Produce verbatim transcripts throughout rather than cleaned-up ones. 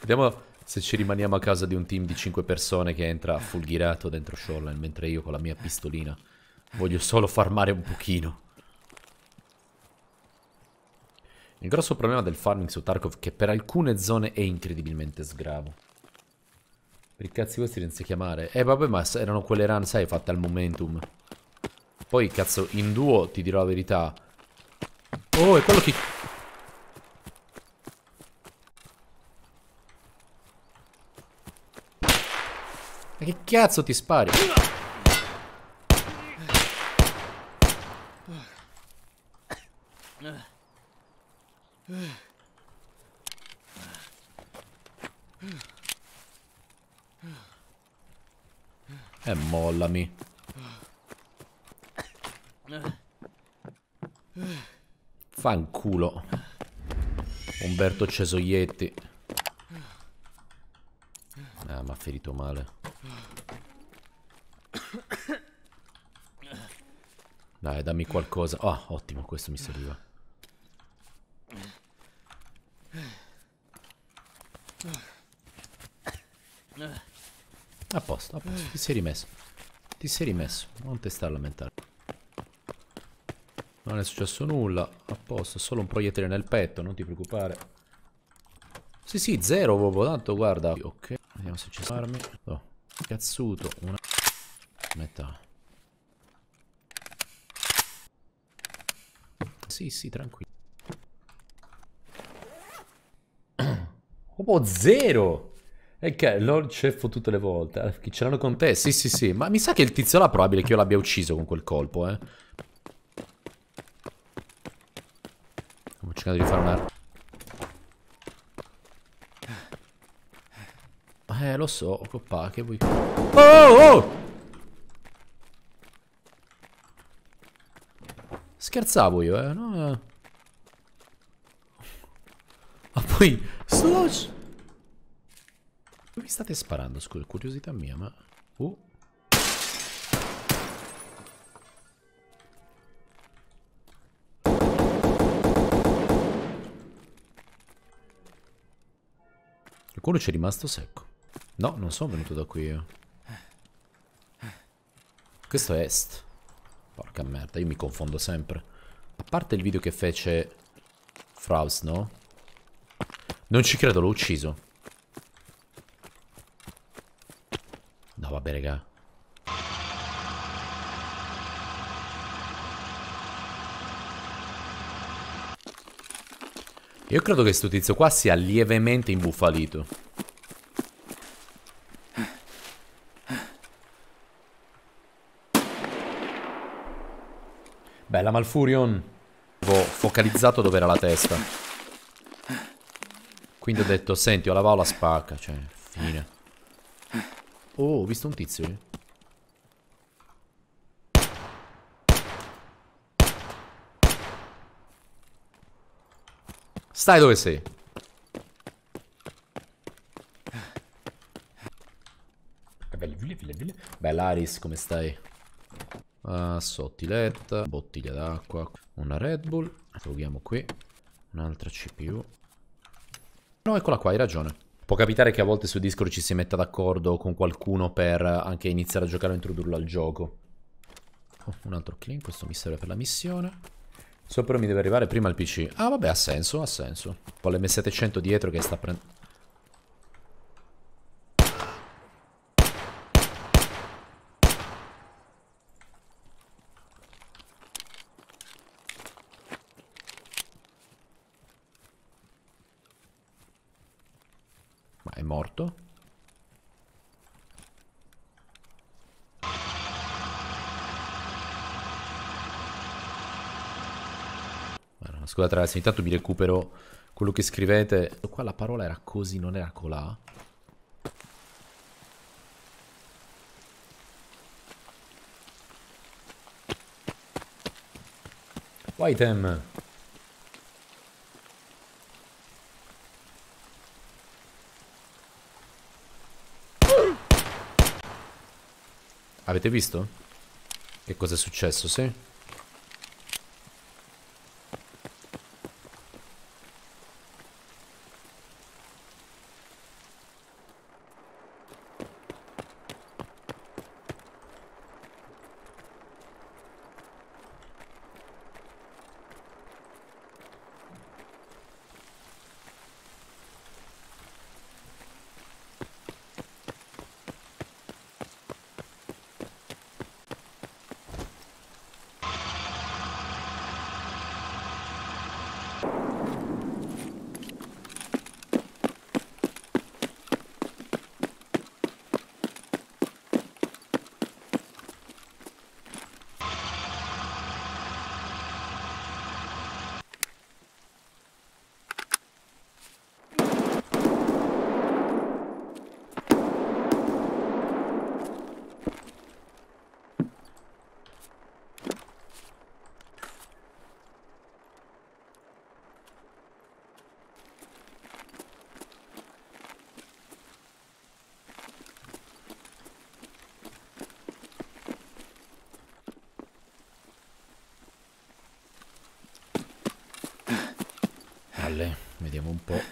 Vediamo se ci rimaniamo a casa di un team di cinque persone che entra fulgirato dentro Shoreline, mentre io con la mia pistolina voglio solo farmare un pochino. Il grosso problema del farming su Tarkov è che per alcune zone è incredibilmente sgravo. Per i cazzi questi non si chiamare. Eh vabbè, ma erano quelle run, sai, fatte al momentum. Poi, cazzo, in duo ti dirò la verità. Oh, è quello che... Ma che cazzo ti spari? Eh, mollami. Fanculo. Umberto Cesoietti. Ah, mi ha ferito male. Dai, dammi qualcosa. Ah, oh, ottimo, questo mi serviva. A posto, a posto. Ti sei rimesso. Ti sei rimesso. Non ti stai a lamentare. Non è successo nulla. A posto, solo un proiettile nel petto, non ti preoccupare. Sì, sì, zero proprio. Tanto guarda. Ok, vediamo se ci sono armi. Oh, cazzuto. Una metà. Sì, sì, tranquillo. Oh, zero! E che l'ho ceffo tutte le volte. Chi ce l'hanno con te? Sì, sì, sì. Ma mi sa che il tizio là è probabile che io l'abbia ucciso con quel colpo, eh. Sto cercando di fare una... Eh, lo so, coppa, che vuoi... Oh, oh! Scherzavo io, eh, no? Ma poi... Slosh! Dove state sparando? Scusa, curiosità mia, ma... Uh... Qualcuno ci è rimasto secco. No, non sono venuto da qui io. Questo è est. Porca merda, io mi confondo sempre. A parte il video che fece Fraus, no? Non ci credo, l'ho ucciso. No, vabbè, raga. Io credo che sto tizio qua sia lievemente imbufalito. Bella Malfurion. Avevo focalizzato dove era la testa. Quindi ho detto, senti, ho lavato la spacca. Cioè, fine. Oh, ho visto un tizio io. Stai dove sei? Bella Aris, come stai? Uh, sottiletta, bottiglia d'acqua, una Red Bull. Giochiamo qui. Un'altra C P U. No, eccola qua, hai ragione. Può capitare che a volte su Discord ci si metta d'accordo con qualcuno per anche iniziare a giocare o introdurlo al gioco. Oh, un altro clean, questo mi serve per la missione. So però mi deve arrivare prima il P C. Ah vabbè, ha senso, ha senso. Ho l'M settecento dietro che sta prendendo... Ma è morto? Allora, scusate ragazzi, intanto mi recupero quello che scrivete. Qua la parola era così, non era colà. Whitem. Avete visto? Che cosa è successo, sì? un po'.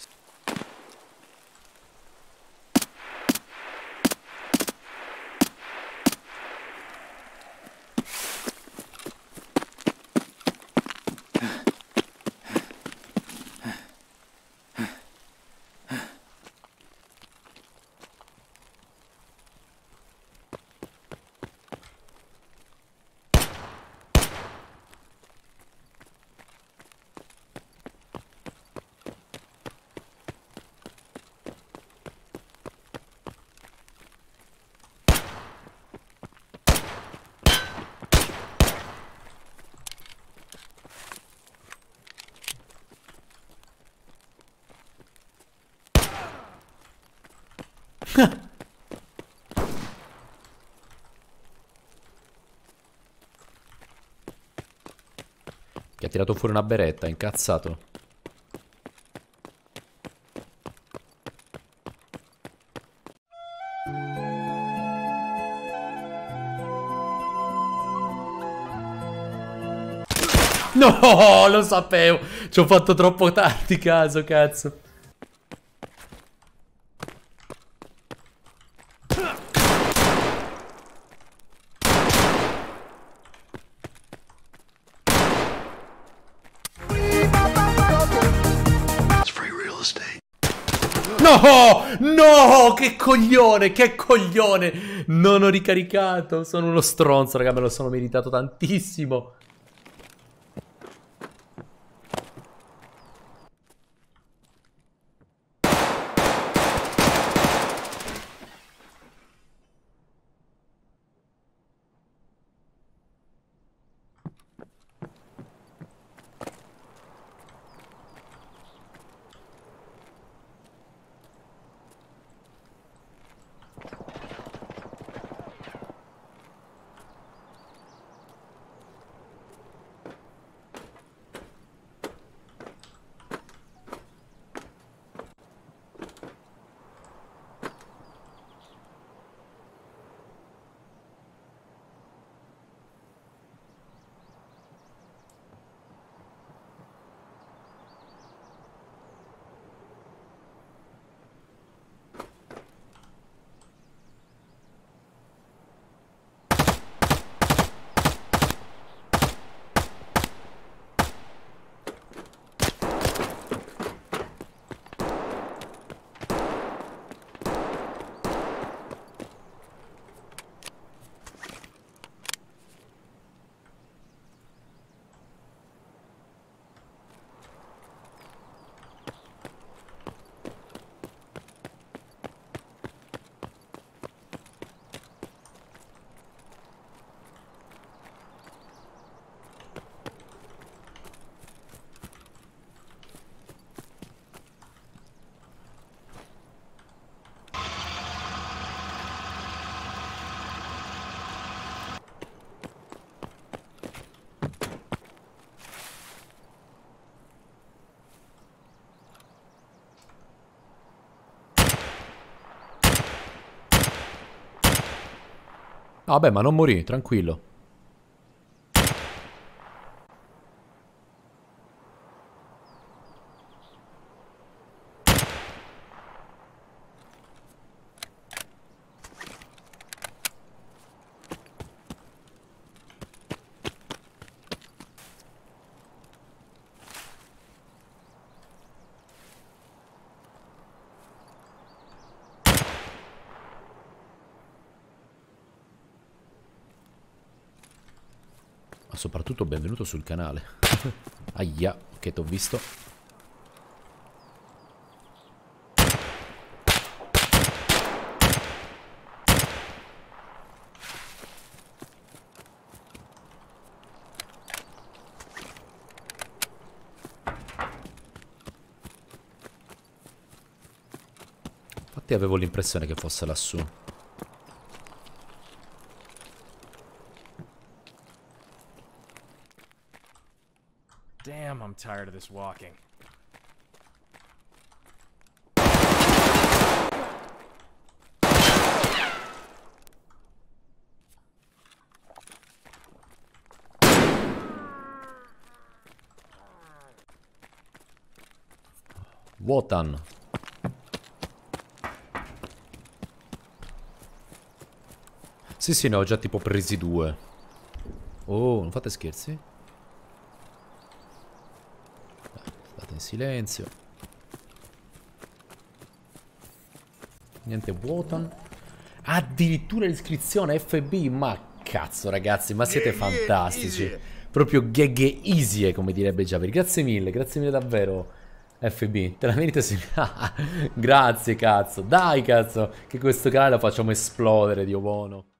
Che ha tirato fuori una beretta, incazzato. No, lo sapevo. Ci ho fatto troppo tardi caso, cazzo. No, no, che coglione, che coglione. Non ho ricaricato, sono uno stronzo, raga, me lo sono meritato tantissimo. Vabbè, ma non morì, tranquillo. Ma soprattutto benvenuto sul canale. Aia, che t'ho visto. Infatti avevo l'impressione che fosse lassù. Damn, I'm tired of this walking. Wotan. Sì, sì, ne ho già tipo presi due. Oh, non fate scherzi. State in silenzio. Niente Wotan. Addirittura l'iscrizione F B. Ma cazzo ragazzi, ma siete fantastici. Proprio gag easy, come direbbe Javier. Grazie mille, grazie mille davvero F B. Te la merita sì. Grazie cazzo. Dai cazzo, che questo canale lo facciamo esplodere, Dio buono.